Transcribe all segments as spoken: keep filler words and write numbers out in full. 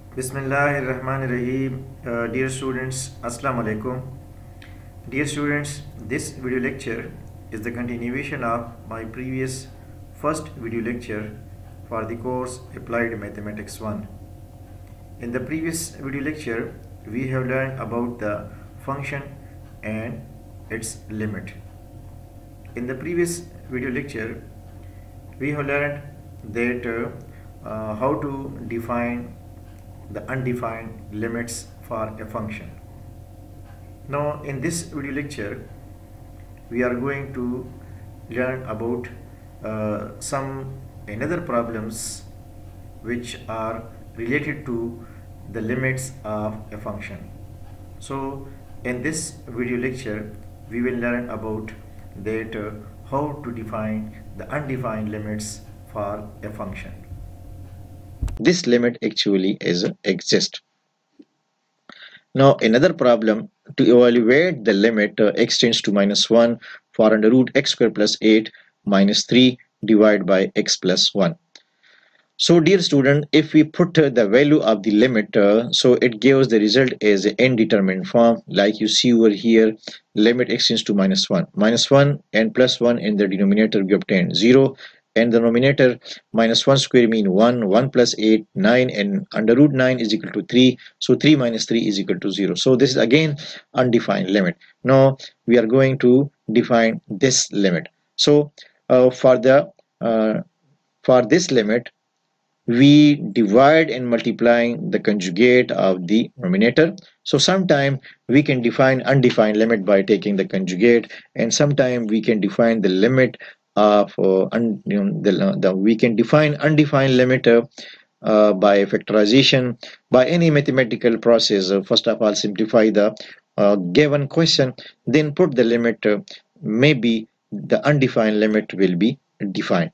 Bismillahirrahmanirrahim. Uh, dear students, Assalamu alaikum. Dear students, this video lecture is the continuation of my previous first video lecture for the course Applied Mathematics one. In the previous video lecture, we have learned about the function and its limit. In the previous video lecture, we have learned that uh, uh, how to define the undefined limits for a function. Now in this video lecture we are going to learn about uh, some another problems which are related to the limits of a function. So in this video lecture we will learn about that uh, how to define the undefined limits for a function. This limit actually is exist. Now another problem, to evaluate the limit uh, x tends to minus one for under root x square plus eight minus three divided by x plus one. So dear student, if we put uh, the value of the limit, uh, so it gives the result as an indeterminate form, like you see over here. Limit x tends to minus one, minus one and plus one in the denominator we obtain zero, and the numerator minus one square mean one, one plus eight, nine, and under root nine is equal to three, so three minus three is equal to zero. So this is again undefined limit. Now we are going to define this limit. So uh, for the uh, for this limit, we divide and multiplying the conjugate of the numerator. So sometime we can define undefined limit by taking the conjugate, and sometime we can define the limit of uh, un, you know, the, the we can define undefined limit uh, uh, by factorization, by any mathematical process. Uh, first of all, simplify the uh, given question, then put the limit. Uh, maybe the undefined limit will be defined.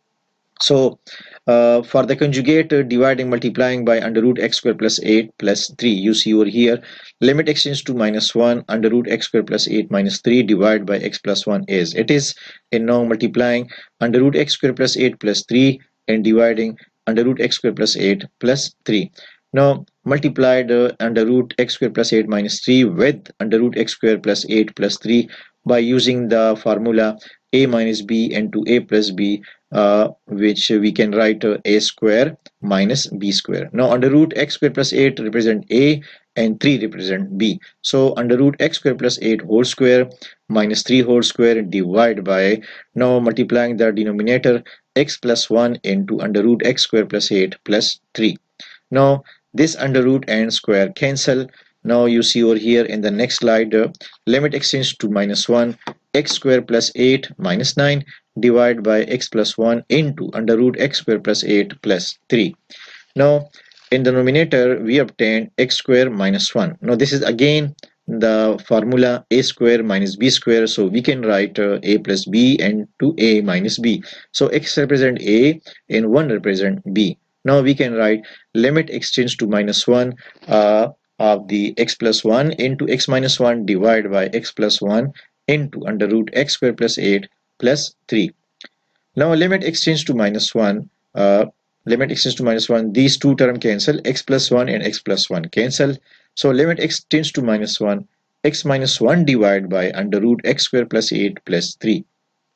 So uh, for the conjugate, uh, dividing multiplying by under root x square plus eight plus three, you see over here, limit x tends to minus one under root x square plus eight minus three divided by x plus one is, it is in now multiplying under root x square plus eight plus three and dividing under root x square plus eight plus three. Now multiplied uh, under root x square plus eight minus three with under root x square plus eight plus three by using the formula a minus b into a plus b, uh, which we can write uh, a square minus b square. Now under root x square plus eight represent a and three represent b. So under root x square plus eight whole square minus three whole square divided by, now multiplying the denominator, x plus one into under root x square plus eight plus three. Now this under root and square cancel. Now you see over here in the next slide, uh, limit x tends to minus one, x square plus eight minus nine divided by x plus one into under root x square plus eight plus three. Now in the numerator we obtain x square minus one. Now this is again the formula a square minus b square, so we can write uh, a plus b and two a minus b. So x represent a and one represent b. Now we can write limit x tends to minus one uh, of the x plus one into x minus one divided by x plus one into under root x square plus eight plus three. Now limit x tends to minus one, uh, limit x tends to minus one, these two terms cancel, x plus one and x plus one cancel. So limit x tends to minus one, x minus one divided by under root x square plus eight plus three.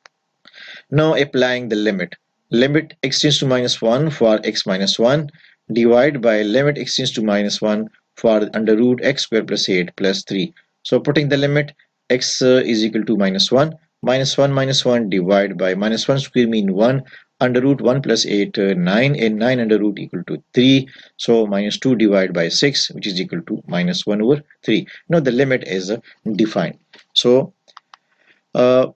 Now applying the limit, limit x tends to minus one for x minus one divided by limit x tends to minus one for under root x square plus eight plus three. So putting the limit, x uh, is equal to minus one, minus one minus one divided by minus one square mean one, under root one plus eight, uh, nine, and nine under root equal to three. So minus two divided by six, which is equal to minus one over three. Now the limit is uh, defined. So uh,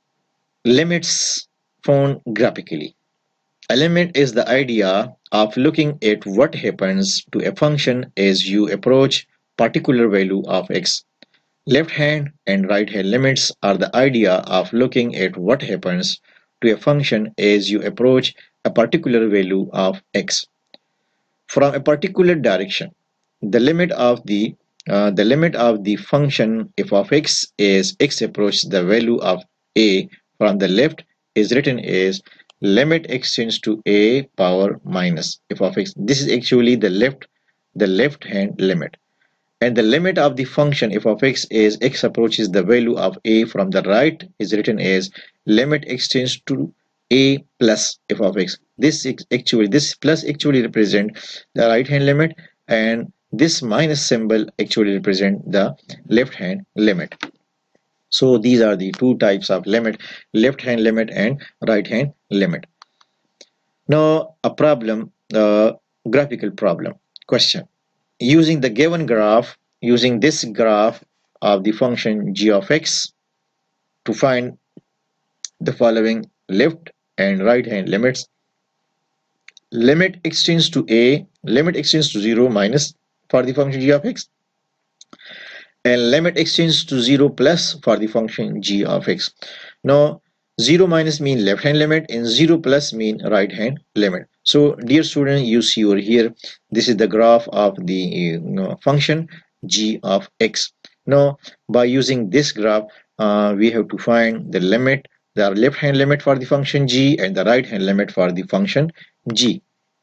limits found graphically. A limit is the idea of looking at what happens to a function as you approach particular value of x. Left hand and right hand limits are the idea of looking at what happens to a function as you approach a particular value of x. From a particular direction, the limit of the uh, the limit of the function f of x as x approaches the value of a from the left is written as limit x tends to a power minus f of x. This is actually the left the left hand limit. And the limit of the function f of x is x approaches the value of a from the right is written as limit extends to a plus f of x. This actually this plus actually represent the right hand limit, and this minus symbol actually represent the left hand limit. So these are the two types of limit, left hand limit and right hand limit. Now a problem, uh, graphical problem. Question: using the given graph, using this graph of the function g of x to find the following left and right hand limits. Limit extends to a, limit extends to zero minus for the function g of x, and limit extends to zero plus for the function g of x. Now zero minus mean left hand limit and zero plus mean right hand limit. So dear student, you see over here, this is the graph of the you know, function g of x. Now by using this graph, uh, we have to find the limit, the left hand limit for the function g and the right hand limit for the function g.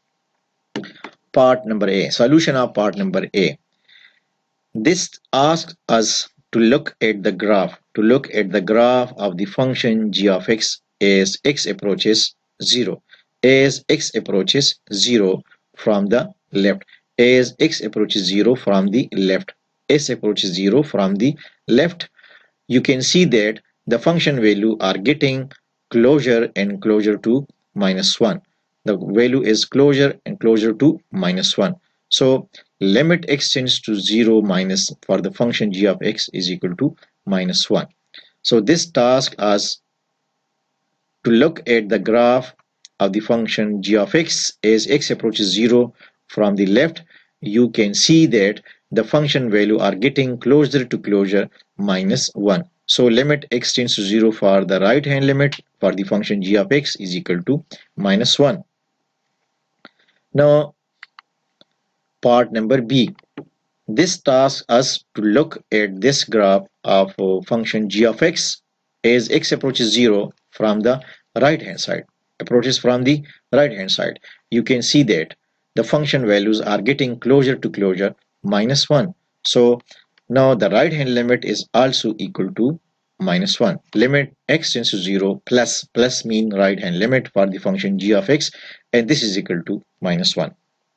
Part number A, solution of part number A. This asks us to look at the graph, to look at the graph of the function g of x as x approaches zero, as x approaches zero from the left, as x approaches zero from the left, s approaches zero from the left. You can see that the function value are getting closer and closer to minus one. The value is closer and closer to minus one. So limit extends to zero minus for the function g of x is equal to minus one. So this task us to look at the graph of the function g of x as x approaches zero from the left. You can see that the function value are getting closer to closer minus one. So limit extends to zero for the right hand limit for the function g of x is equal to minus one. Now part number B. This tasks us to look at this graph of uh, function g of x as x approaches zero from the right hand side, approaches from the right hand side. You can see that the function values are getting closer to closer minus one. So now the right hand limit is also equal to minus one. Limit x tends to zero plus, plus mean right hand limit for the function g of x, and this is equal to minus one.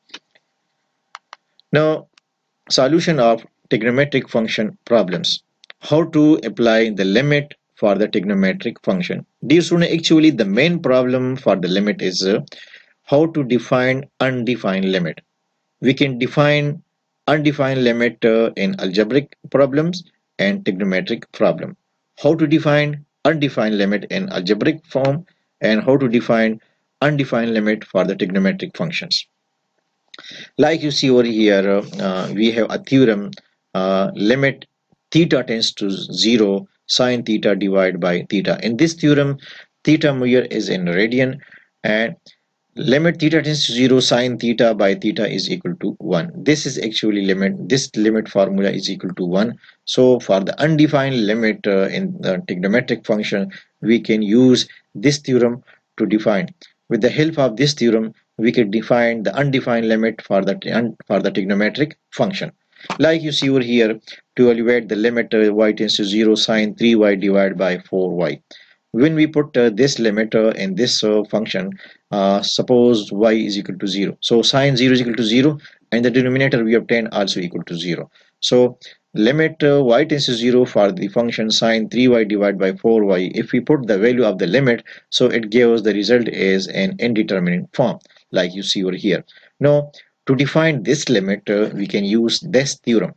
Now solution of trigonometric function problems. How to apply the limit for the trigonometric function. Dear student, actually the main problem for the limit is uh, how to define undefined limit. We can define undefined limit uh, in algebraic problems and trigonometric problem. How to define undefined limit in algebraic form and how to define undefined limit for the trigonometric functions. Like you see over here, uh, we have a theorem, uh, limit theta tends to zero sine theta divided by theta. In this theorem, theta here is in radian, and limit theta tends to zero sine theta by theta is equal to one. This is actually limit, this limit formula is equal to one. So for the undefined limit uh, in the trigonometric function, we can use this theorem to define. With the help of this theorem, we can define the undefined limit for the for the trigonometric function. Like you see over here, to evaluate the limit uh, y tends to zero sine three y divided by four y. When we put uh, this limit uh, in this uh, function, uh, suppose y is equal to zero. So sine zero is equal to zero, and the denominator we obtain also equal to zero. So limit uh, y tends to zero for the function sine three y divided by four y. If we put the value of the limit, so it gives the result as an indeterminate form, like you see over here. Now to define this limit, uh, we can use this theorem.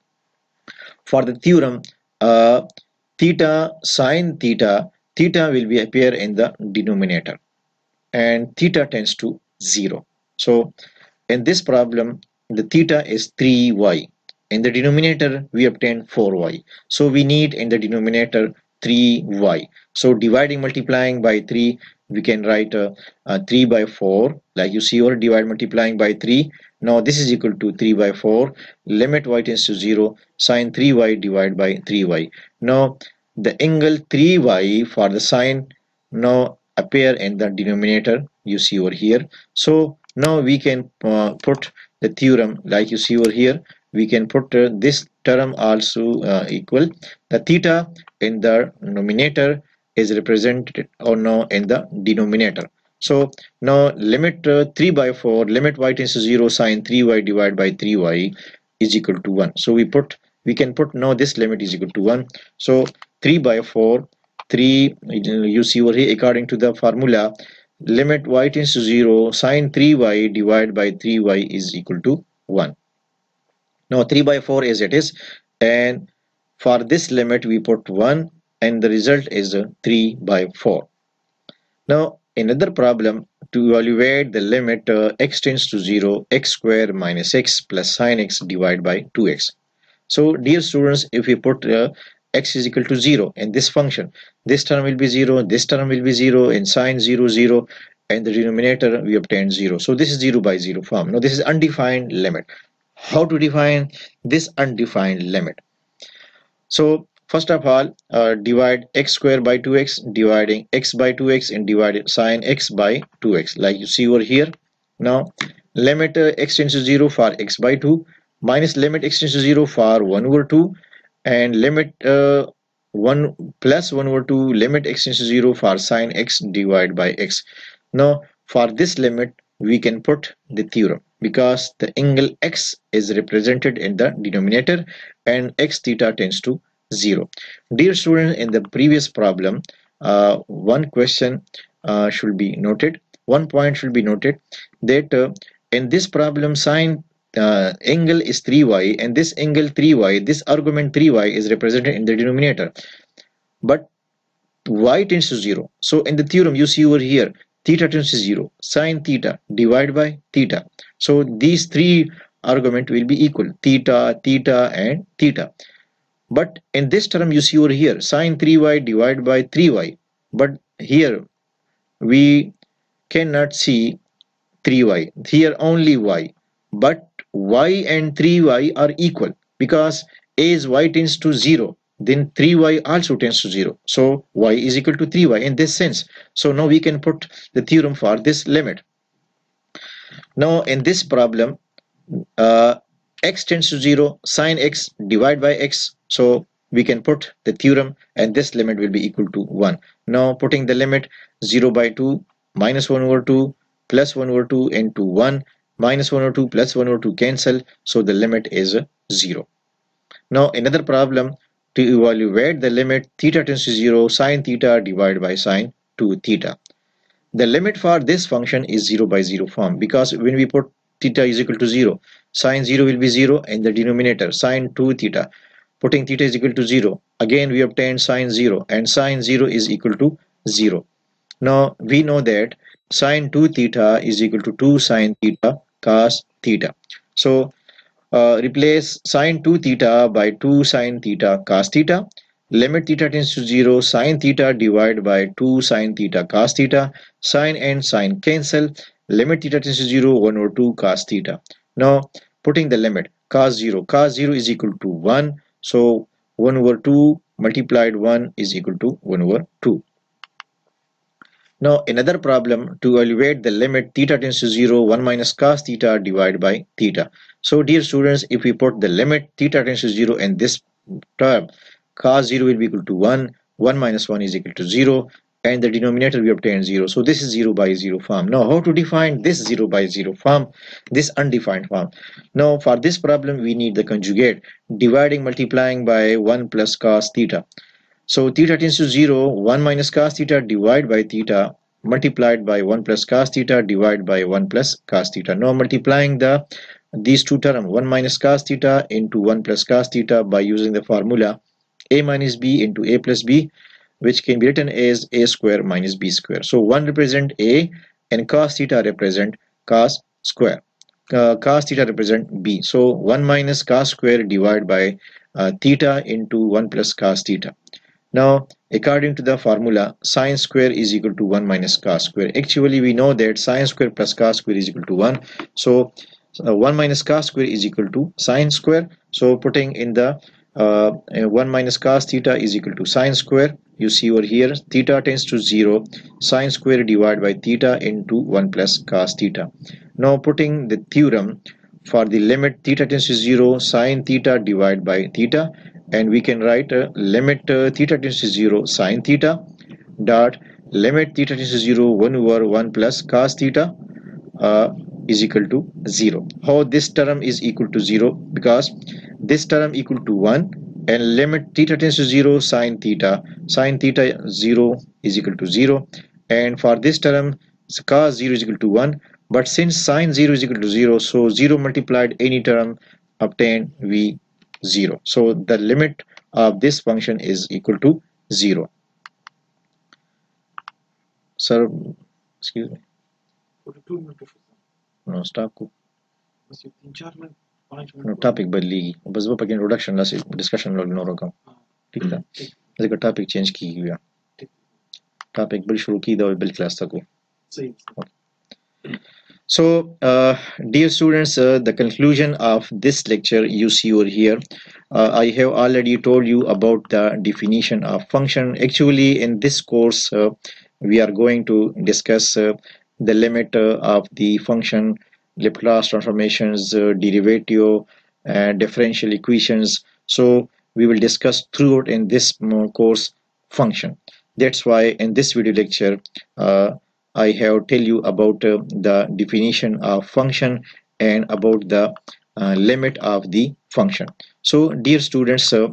For the theorem, uh, theta sine theta, theta will be appear in the denominator and theta tends to zero. So in this problem, the theta is three y. In the denominator, we obtain four y. So we need in the denominator three y. So dividing, multiplying by three, we can write uh, uh, three by four, like you see over, divide multiplying by three. Now this is equal to three by four. Limit y tends to zero, sine three y divided by three y. Now the angle three y for the sine now appear in the denominator, you see over here. So now we can uh, put the theorem, like you see over here, we can put uh, this term also uh, equal the theta in the numerator is represented or no in the denominator. So now limit uh, three by four, limit y tends to zero, sine three y divided by three y is equal to one. So we put we can put now this limit is equal to one. So three by four, three, you see over here, according to the formula, limit y tends to zero, sine three y divided by three y is equal to one. Now three by four as it is, and for this limit we put one, and the result is uh, three by four. Now another problem, to evaluate the limit uh, x tends to zero, x square minus x plus sine x divided by two x. So dear students, if we put uh, x is equal to zero in this function, this term will be zero, this term will be zero, and sine zero, zero, and the denominator we obtained zero. So this is zero by zero form. Now this is undefined limit. How to define this undefined limit? So first of all, uh, divide x square by two x, dividing x by two x, and divide sine x by two x, like you see over here. Now limit uh, x tends to zero for x by two, minus limit x tends to zero for one over two, and limit uh, one plus one over two, limit x tends to zero for sine x divided by x. Now for this limit we can put the theorem, because the angle x is represented in the denominator and x theta tends to zero. Dear students, in the previous problem, uh, one question uh, should be noted, one point should be noted, that uh, in this problem sine uh, angle is three y, and this angle three y, this argument three y is represented in the denominator, but y tends to zero. So in the theorem you see over here, theta tends to zero, sine theta divided by theta. So these three argument will be equal, theta, theta, and theta. But in this term you see over here, sine three y divided by three y, but here we cannot see three y, here only y, but y and three y are equal, because as y tends to zero, then three y also tends to zero, so y is equal to three y in this sense. So now we can put the theorem for this limit. Now in this problem, uh, x tends to zero, sine x divided by x, so we can put the theorem, and this limit will be equal to one. Now putting the limit, zero by two, minus one over two, plus one over two, into one, minus one over two, plus one over two cancel, so the limit is zero. Now another problem, to evaluate the limit theta tends to zero, sine theta divided by sine two theta. The limit for this function is zero by zero form, because when we put theta is equal to zero, sine zero will be zero, and the denominator sine two theta, putting theta is equal to zero, again we obtain sine zero, and sine zero is equal to zero. Now we know that sine two theta is equal to two sine theta cos theta. So uh, replace sine two theta by two sine theta cos theta. Limit theta tends to zero, sine theta divided by two sine theta cos theta, sine and sine cancel, limit theta tends to zero, one over two cos theta. Now putting the limit, cos zero, cos zero is equal to one, so one over two multiplied one is equal to one over two. Now another problem, to evaluate the limit theta tends to zero, one minus cos theta divided by theta. So dear students, if we put the limit theta tends to zero in this term, cos zero will be equal to one, one minus one is equal to zero, and the denominator we obtain zero. So this is zero by zero form. Now how to define this zero by zero form, this undefined form? Now for this problem we need the conjugate, dividing multiplying by one plus cos theta. So theta tends to zero, one minus cos theta divided by theta multiplied by one plus cos theta divided by one plus cos theta. Now multiplying the these two terms, one minus cos theta into one plus cos theta, by using the formula a minus b into a plus b, which can be written as a square minus b square. So one represent a and cos theta represent cos square. Uh, cos theta represent b. So one minus cos square divided by uh, theta into one plus cos theta. Now according to the formula, sine square is equal to one minus cos square. Actually we know that sine square plus cos square is equal to one. So uh, one minus cos square is equal to sine square. So putting in the uh, one minus cos theta is equal to sine square. You see over here, theta tends to zero, sine square divided by theta into one plus cos theta. Now putting the theorem for the limit theta tends to zero, sine theta divided by theta, and we can write uh, limit uh, theta tends to zero, sine theta dot limit theta tends to zero, one over one plus cos theta uh, is equal to zero. How this term is equal to zero? Because this term equal to one, and limit theta tends to zero, sine theta sine theta zero is equal to zero, and for this term cos zero is equal to one. But since sine zero is equal to zero, so zero multiplied any term obtain we zero. So the limit of this function is equal to zero. Sir, excuse me. No, stop को no topic बदलेगी बस वो पके introduction ला से discussion लो no रकम ठीक था इसका टॉपिक चेंज की गया टॉपिक बिल शुरू की दो बिल क्लास तक को So uh, dear students, uh, the conclusion of this lecture you see over here. uh, I have already told you about the definition of function. Actually in this course uh, we are going to discuss uh, the limit uh, of the function, Laplace transformations, uh, derivative, uh, differential equations. So we will discuss throughout in this uh, course function. That's why in this video lecture uh, I have tell you about uh, the definition of function and about the uh, limit of the function. So dear students, uh,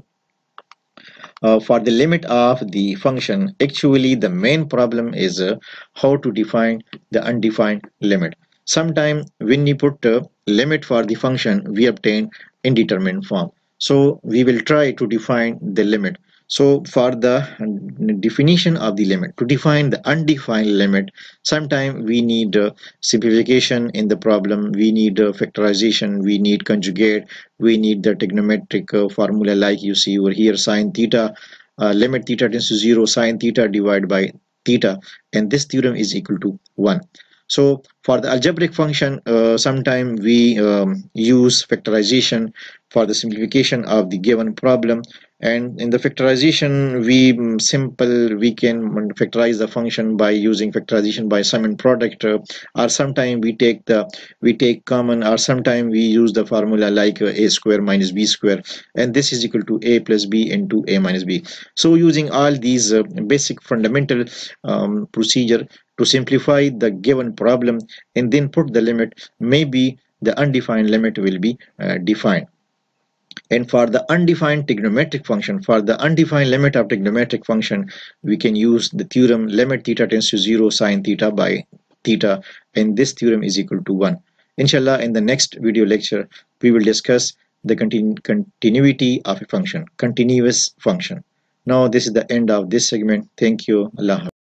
uh, for the limit of the function, actually the main problem is uh, how to define the undefined limit. Sometimes when you put a limit for the function, we obtain indeterminate form. So we will try to define the limit. So for the definition of the limit, to define the undefined limit, sometimes we need uh, simplification in the problem, we need uh, factorization, we need conjugate, we need the trigonometric uh, formula like you see over here, sine theta, uh, limit theta tends to zero, sine theta divided by theta, and this theorem is equal to one. So for the algebraic function, uh, sometimes we um, use factorization for the simplification of the given problem, and in the factorization we um, simple we can factorize the function by using factorization by sum and product, uh, or sometimes we take the we take common, or sometimes we use the formula like uh, a square minus b square, and this is equal to a plus b into a minus b. So using all these uh, basic fundamental um, procedure to simplify the given problem and then put the limit, maybe the undefined limit will be uh, defined. And for the undefined trigonometric function, for the undefined limit of trigonometric function, we can use the theorem limit theta tends to zero, sine theta by theta, and this theorem is equal to one. Inshallah, in the next video lecture, we will discuss the continu continuity of a function, continuous function. Now, this is the end of this segment. Thank you. Allah.